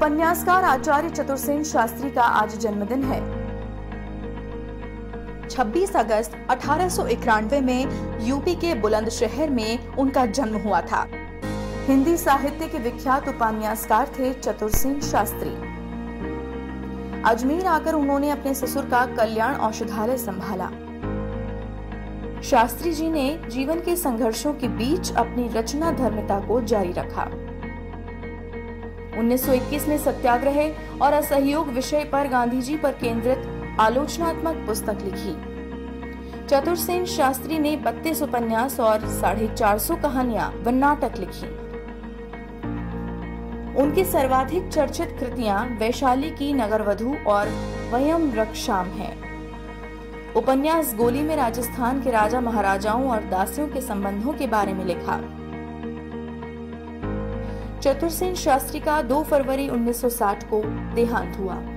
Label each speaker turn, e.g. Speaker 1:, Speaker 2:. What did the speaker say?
Speaker 1: उपन्यासकार आचार्य चतुरसेन शास्त्री का आज जन्मदिन है। 26 अगस्त 1891 में यूपी के बुलंदशहर में उनका जन्म हुआ था। हिंदी साहित्य के विख्यात उपन्यासकार थे चतुरसेन शास्त्री। अजमेर आकर उन्होंने अपने ससुर का कल्याण औषधालय संभाला। शास्त्री जी ने जीवन के संघर्षों के बीच अपनी रचना धर्मिता को जारी रखा। 1921 में सत्याग्रह और असहयोग विषय पर गांधी जी पर केंद्रित आलोचनात्मक पुस्तक लिखी। चतुरसेन शास्त्री ने 32 उपन्यास और 450 कहानियां व नाटक लिखी। उनकी सर्वाधिक चर्चित कृतियां वैशाली की नगरवधू और वयम वृक्षाम हैं। उपन्यास गोली में राजस्थान के राजा महाराजाओं और दासियों के संबंधों के बारे में लिखा। चतुरसेन शास्त्री का 2 फरवरी 1960 को देहांत हुआ।